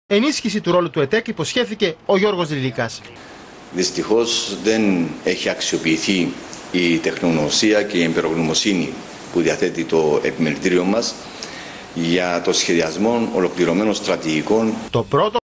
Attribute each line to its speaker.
Speaker 1: Ενίσχυση του ρόλου του ΕΤΕΚ υποσχέθηκε ο Γιώργος Λιλίκας.
Speaker 2: Δυστυχώς δεν έχει αξιοποιηθεί η τεχνογνωσία και η εμπειρογνωμοσύνη που διαθέτει το επιμελητήριο μας για το σχεδιασμό ολοκληρωμένων στρατηγικών.
Speaker 1: Το πρώτο